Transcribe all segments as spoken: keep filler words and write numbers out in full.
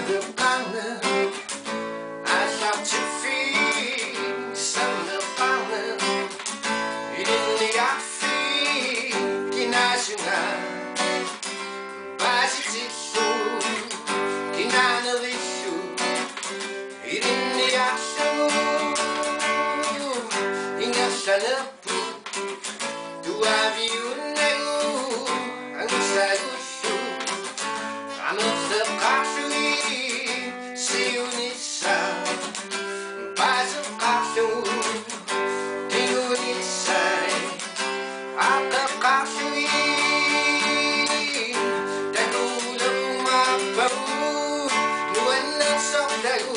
Sissuerluta I shout to feed Sissuerluta 이른이 앞이 기나시나 바지지수 기나느리수 이른이 앞수 잉여사느푸 두아비운내우 angsagusu 아무스카수이 시우니사 바즈카수 디우니사이 아까카수이 다구르마바우 누엔나속다구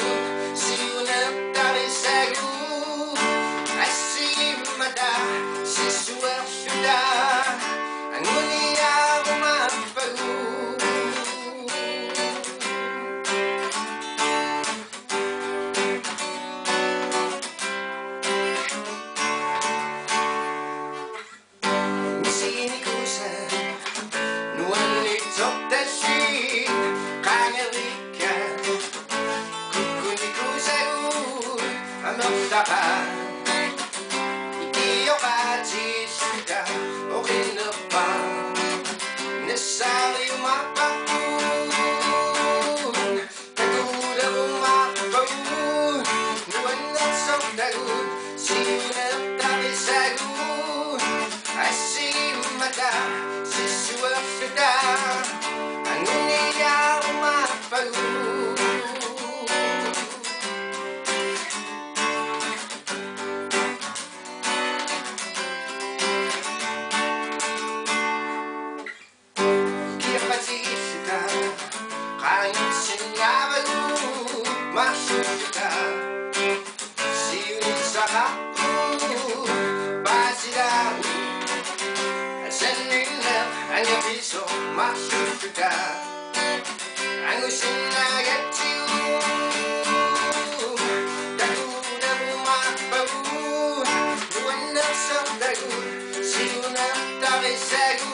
시우납다리사구 아시마다 Sissuerluta Angunia Rumapagu Sinikusa Nuanlitok dashi Kangalika Kukunikusa Amapsaka Ikiyokatisika Okinapa Nesali umapakun Taguda umapakun Nuanasok dagun Siunaptabisagun Asimata Sissuerluta Angunia umapakun Kainsinyabagu Masuka Siunisakapu Basidahu Asanina Anyabiso Masuka Angusinagatiu Dagudabu Mabagu Nuanasokdagu Siunaptabisagu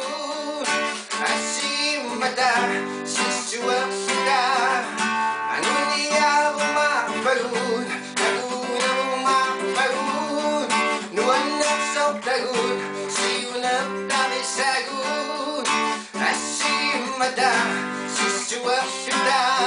Asimata Sissuerluta Angunia Rumapagun Dagudabu Mabagun Nuanasokdagun Siunaptabisagun Asimata Sissuerluta